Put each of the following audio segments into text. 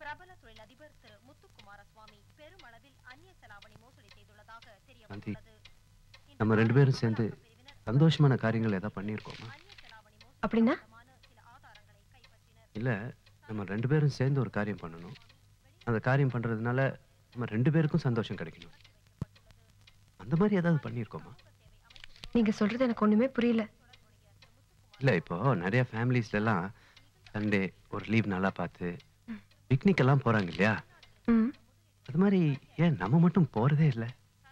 பிரபல தொழிலதிபர் திரு முத்துக்குமாரசுவாமி பெருமளவில் அந்நிய செலாவணி மோசடி செய்துள்ளதாக தெரிய சாந்தி, வந்துள்ளது. நம்ம 2 பேரும் சேர்ந்து சந்தோஷமான காரியங்கள் ஏதாவது பண்ணியிருக்கோமா? அப்படின்னா? இல்ல, நம்ம 2 பேரும் சேர்ந்து ஒரு காரியம் பண்ணணும். அந்த காரியம் பண்றதுனால நம்ம 2 பேருக்கும் சந்தோஷம் கிடைக்கணும். அந்த மாதிரி ஏதாவது பண்ணியிருக்கோமா? நீங்க சொல்றது எனக்கு ஒண்ணுமே புரியல. இல்ல, இப்போ நிறைய ஃபேமிலிஸ்ல எல்லாம் சண்டே ஒரு லீவ் நல்லா பார்த்து பிக்னிக் எல்லாம் போறாங்க இல்லையா? அது மாதிரி ஏன் நம்ம மட்டும் போறதே இல்லை?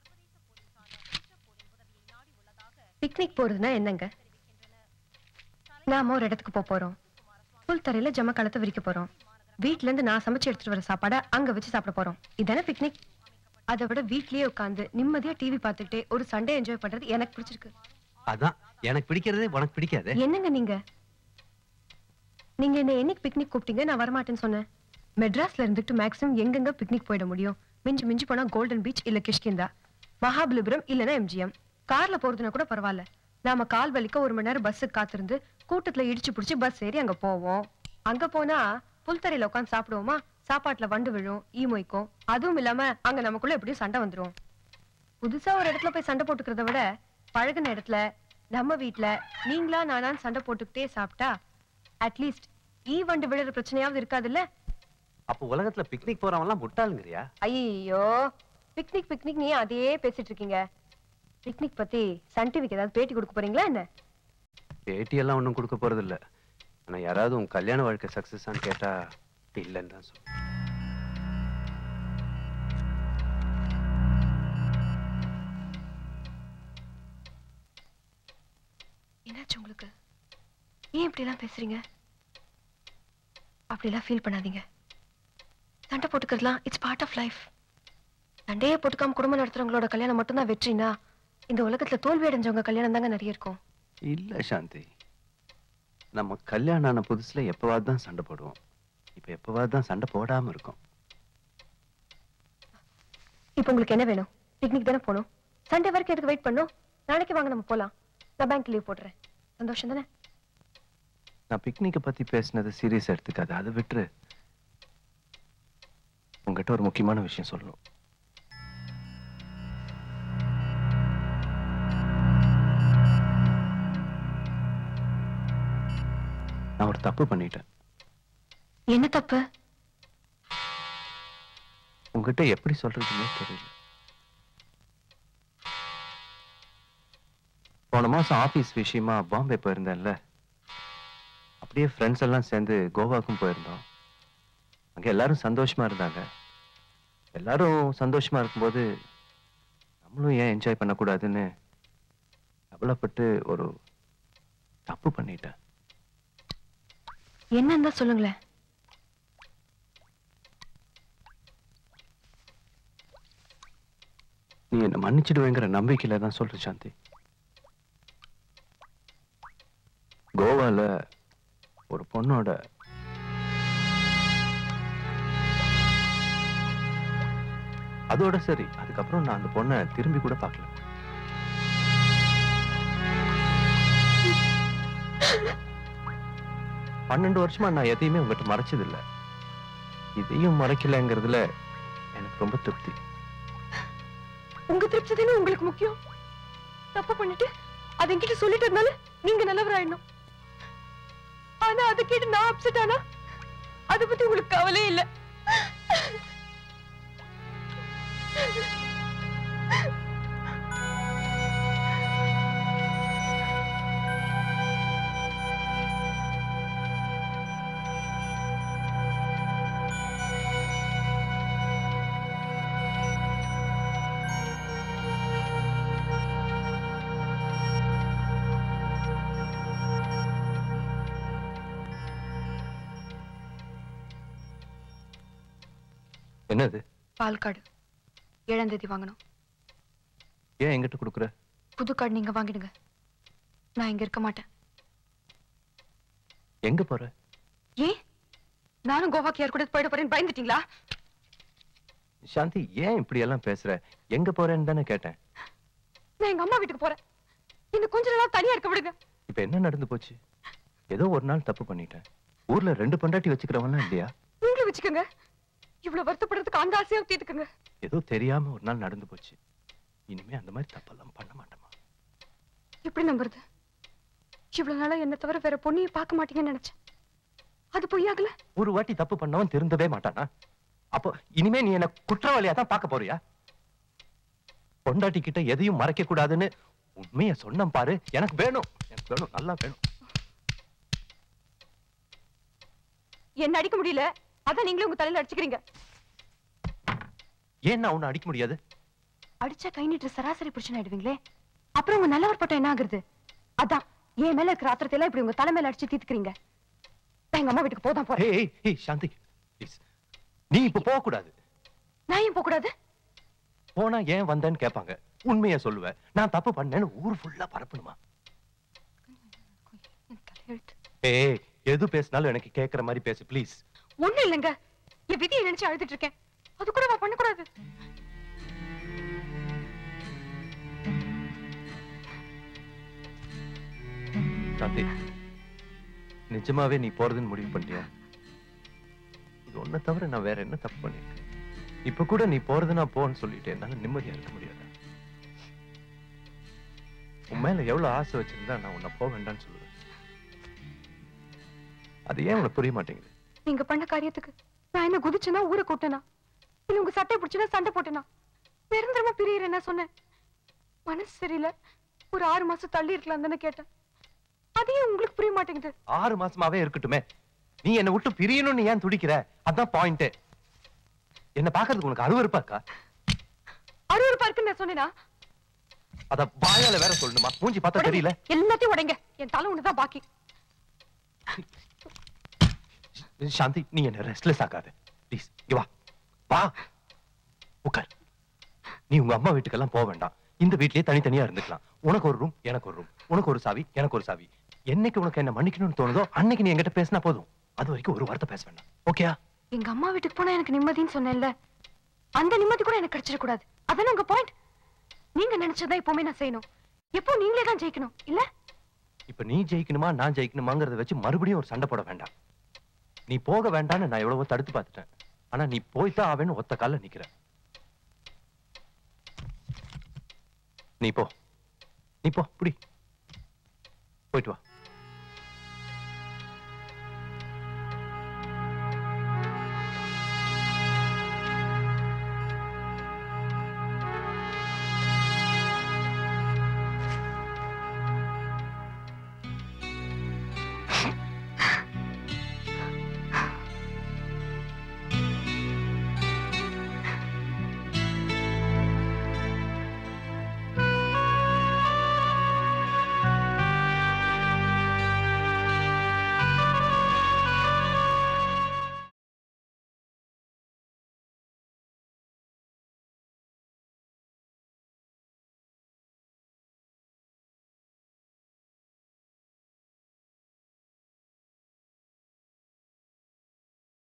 பிக்னிக் போறதுன்னா என்னங்க? நாம ஒரு இடத்துக்கு போறோம், புல் தரையில ஜம களத்தை விரிக்க போறோம், வீட்ல இருந்து நான் சமைச்சு எடுத்துட்டு வர சாப்பாடை அங்க வச்சு சாப்பிட போறோம். இதானே பிக்னிக்? அதை விட வீட்லயே உட்காந்து நிம்மதியா டிவி பார்த்துக்கிட்டே ஒரு சண்டே என்ஜாய் பண்றது எனக்கு பிடிச்சிருக்கு. அதான் எனக்கு பிடிக்கிறதே உனக்கு பிடிக்காது. என்னங்க நீங்க என்ன என்னைக்கு பிக்னிக் கூப்பிட்டீங்க? நான் வரமாட்டேன்னு சொன்னேன். மெட்ராஸ்ல இருந்துட்டு மேக்ஸிமம் எங்கெங்க பிக்னிக் போயிட முடியும்? மிஞ்சி போனா கோல்டன் பீச் இல்ல கிஷ்கிந்தா, மகாபலிபுரம் இல்லனா எம்ஜிஎம். கார்ல போறதுனா கூட பரவாயில்ல. நாம கால் வலிக்க 1 மணி நேரம் பஸ்ஸுக்கு காத்திருந்து கூட்டத்துல இடிச்சு பிடிச்சி பஸ் ஏறி அங்க போவோம். அங்க போனா புல்தரையில உட்காந்து சாப்பிடுவோமா? சாப்பாட்டுல வண்டு விழும், ஈ மொய்க்கும். அதுவும் இல்லாம அங்க நமக்குள்ள எப்படியும் சண்டை வந்துரும். புதுசா ஒரு இடத்துல போய் சண்டை போட்டுக்கிறத விட பழகின இடத்துல நம்ம வீட்டுல நீங்களா நானான்னு சண்டை போட்டுக்கிட்டே சாப்பிட்டா அட்லீஸ்ட் ஈ வண்டு விழுற பிரச்சனையாவது இருக்காதுல்ல? அப்ப உலகத்துல பிக்னிக் போறவங்கலாம் முட்டாளுங்கறியா? ஐயோ, பிக்னிக் நீ அதே பேசிட்டு இருக்கீங்க. பிக்னிக் பத்தி சன் டிவிக்கு ஏதாவது பேட்டி கொடுக்க போறீங்களா என்ன? பேட்டி எல்லாம் ஒண்ணும் கொடுக்க போறது இல்ல. ஆனா யாராவது உன் கல்யாண வாழ்க்கை சக்சஸான்னு கேட்டா இல்லன்னு தான் சொல்லுவேன். என்னாச்சு உங்களுக்கு? ஏன் இப்படி எல்லாம் பேசுறீங்க? அப்படிலாம் ஃபீல் பண்ணாதீங்க. சண்டை போட்டுக்கிறதுலாம் இட்ஸ் பார்ட் ஆஃப் லைஃப். சண்டையே போட்டுக்காம குடும்பம் நடத்துறவங்களோட கல்யாணம் மட்டும்தான் வெற்றினா இந்த உலகத்துல தோல்வி அடைஞ்சவங்க கல்யாணம் தாங்க நிறைய இருக்கும். இல்ல சாந்தி, நம்ம கல்யாணம் ஆன புதுசுல எப்பவாவது தான் சண்டை போடுவோம். இப்ப எப்பவாவது தான் சண்டை போடாம இருக்கும். இப்ப உங்களுக்கு என்ன வேணும்? பிக்னிக் தானே போகணும். சண்டே வரைக்கும் எதுக்கு வெயிட் பண்ணும்? நாளைக்கு வாங்க நம்ம போலாம். நான் பேங்க் லீவ் போடுறேன். சந்தோஷம் தானே? நான் பிக்னிக்கை பத்தி பேசினது சீரியஸா எடுத்துக்காது, அதை விட்டுரு. உங்ககிட்ட ஒரு முக்கியமான விஷயம் சொல்லணும். நான் ஒரு தப்பு பண்ணிட்டேன். என்ன தப்பு? உங்ககிட்ட எப்படி சொல்றதுன்னே தெரியல. போன மாசம் ஆபீஸ் விஷயமா பாம்பே போயிருந்தேன்ல, அப்படியே ஃப்ரெண்ட்ஸ் எல்லாம் சேர்ந்து கோவாக்கும் போயிருந்தோம். அங்க எல்லாரும் சந்தோஷமா இருந்தாங்க. எல்லாரும் சந்தோஷமா இருக்கும்போது நம்மளும் ஏன் என்ஜாய் பண்ணக்கூடாதுன்னு கவலைப்பட்டு ஒரு தப்பு பண்ணிட்டேன். என்னன்னு சொல்லுங்களேன். நீ என்ன மன்னிச்சிடுவேங்கிற நம்பிக்கையில தான் சொல்ற சாந்தி. கோவால ஒரு பொண்ணோட அதோட சரி, அதுக்கப்புறம் நான் அந்த பொண்ணை திரும்பி கூட பார்க்கல. பன்னெண்டு வருஷமா நான் எதையுமே உங்ககிட்ட மறைச்சது இல்ல. இதையும் மறைக்கலங்கிறதுல எனக்கு ரொம்ப திருப்தி. உங்க திருப்தி தானே உங்களுக்கு முக்கியம். தப்பு பண்ணிட்டு அதை என்கிட்ட சொல்லிட்டதுனால நீங்க நல்லவராயிடணும். ஆனா அதை கேட்டு நான் அப்செட் ஆனா அதை பத்தி உங்களுக்கு கவலையே இல்லை. என்னது? பால் கார்டு 7ஆம் தேதி வாங்கணும். ஏன் எங்கிட்ட கொடுக்குற? புது கார்டு நீங்க வாங்கிடுங்க. நான் இங்க இருக்க மாட்டேன். எங்க போற? ஏன் நானும் கோவாக்கு யார் கூட போயிட போறேன்னு பயந்துட்டீங்களா? சாந்தி, ஏன் இப்படி எல்லாம் பேசுற? எங்க போறேன்னு தானே கேட்டேன். நான் எங்க அம்மா வீட்டுக்கு போறேன். இன்னும் கொஞ்ச நாளா தனியா இருக்க விடுங்க. இப்ப என்ன நடந்து போச்சு? ஏதோ ஒரு நாள் தப்பு பண்ணிட்டேன். ஊர்ல 2 பொண்டாட்டி வச்சுக்கிறவன்லாம் இல்லையா? நீங்களும் வச்சுக்கோங்க. இவ்வளவு வருத்தப்படுறதுக்கு அந்த ஆசையா தீர்த்துக்குங்க. ஏதோ தெரியாம ஒரு நாள் நடந்து போச்சு. இனிமே அந்த மாதிரி தப்பெல்லாம் பண்ண மாட்டேமா. எப்படி நம்புறது? இவ்வளவு நாளா என்ன தவிர வேற பொண்ணையை பார்க்க மாட்டீங்கன்னு நினைச்சேன். அது பொய்யாகல. ஒரு வாட்டி தப்பு பண்ணவன் திருந்தவே மாட்டானா? அப்போ இனிமே நீ என்ன குற்றவாளியா தான் பார்க்க போறியா? பொண்டாட்டி கிட்ட எதையும் மறைக்க கூடாதுன்னு உண்மைய சொன்ன பாரு. எனக்கு வேணும், எனக்கு வேணும், நல்லா வேணும். என்ன அடிக்க முடியல, அதான் நீங்களே உங்க தலையில அடிச்சுக்கிறீங்க. ஏன் நான் உன்னை அடிக்க முடியாது? அடிச்சா கை நீட்டு சராசரி புருஷன் ஆயிடுவீங்களே. அப்புறம் உங்க நல்லவர் பட்டம் என்ன ஆகுறது? அதான் என் மேல இருக்கிற ஆத்திரத்தை எல்லாம் இப்படி உங்க தலை மேல அடிச்சு தீத்துக்கிறீங்க. எங்க அம்மா வீட்டுக்கு போதான் போறேன். ஏய் சாந்தி, நீ இப்ப போக கூடாது. நான் ஏன் போக கூடாது? போனா ஏன் வந்தேன்னு கேட்பாங்க. உண்மைய சொல்லுவேன். நான் தப்பு பண்ணேன்னு ஊர் ஃபுல்லா பரப்பணுமா? ஏய், எது பேசினாலும் எனக்கு கேட்கிற மாதிரி பேசு ப்ளீஸ். ஒண்ணு இல்லைங்க, என் விதியை நினைச்சு அழுதுட்டு இருக்கேன். அது கூட நான் பண்ணக்கூடாது. சாந்தி, நிஜமாவே நீ போறதுன்னு முடிவு பண்ணிட்டியா? இது ஒன்ன தவிர நான் வேற என்ன தப்பு பண்ணிருக்கேன்? இப்ப கூட நீ போறதுன்னா போன்னு சொல்லிட்டு என்னால நிம்மதியா இருக்க முடியாது. உன் மேல எவ்வளவு ஆசை வச்சிருந்தா நான் உன்னை போக வேண்டாம்னு சொல்லுவேன். அது ஏன் உனக்கு புரிய மாட்டேங்குது? நீங்க பண்ண காரியத்துக்கு நான் என்ன குதிச்சுனா ஊரை கூட்டனா, இல்ல உங்க சட்டை பிடிச்சுனா சண்டை போட்டேனா, நிரந்தரமா பிரியறேன்னா சொன்னேன். மனசு சரியில்லை, ஒரு 6 மாசம் தள்ளி இருக்கலாம் தானே கேட்டேன். அதையும் உங்களுக்கு புரிய மாட்டேங்குது. 6 மாசமாவே இருக்கட்டுமே. நீ என்ன விட்டு பிரியணும்னு ஏன் துடிக்கிற? அதான் பாயிண்ட். என்ன பாக்குறதுக்கு உனக்கு அருவருப்பா இருக்கா? அருவருப்பா இருக்குன்னு நான் சொன்னேனா? அத வாயால வேற சொல்லணுமா? மூஞ்சி பார்த்தா தெரியல. எல்லாத்தையும் உடைங்க, என் தலை ஒண்ணுதான் பாக்கி. சாந்தி, நீ என்ன ரெஸ்ட்லெஸ் ஆகாத ப்ளீஸ். இங்க வா, வா உட்கார். நீ உங்க அம்மா வீட்டுக்கெல்லாம் போக வேண்டாம். இந்த வீட்லயே தனித்தனியா இருந்துக்கலாம். உனக்கு ஒரு ரூம், எனக்கு ஒரு ரூம். உனக்கு ஒரு சாவி, எனக்கு ஒரு சாவி. என்னைக்கு உனக்கு என்ன மன்னிக்கணும்னு தோணுதோ அன்னைக்கு நீ என்கிட்ட பேசினா போதும். அது வரைக்கும் ஒரு வார்த்தை பேச வேண்டாம். ஓகேயா? எங்க அம்மா வீட்டுக்கு போனா எனக்கு நிம்மதின்னு சொன்னேன்ல, அந்த நிம்மதி கூட எனக்கு கிடைச்சிட கூடாது. அதானே உங்க பாயிண்ட். நீங்க நினைச்சதா எப்பவுமே நான் செய்யணும். எப்போ நீங்களே தான் ஜெயிக்கணும் இல்ல? இப்ப நீ ஜெயிக்கணுமா நான் ஜெயிக்கணுமாங்கிறத வச்சு மறுபடியும் ஒரு சண்டை போட வேண்டாம். நீ போக வேண்டாம்னு நான் எவ்வளவோ தடுத்து பார்த்துட்டேன். ஆனா நீ போய்தான் ஆவேன்னு ஒத்த கால்ல நிக்கிற. நீ போ, நீ போ, புடி போயிட்டு வா.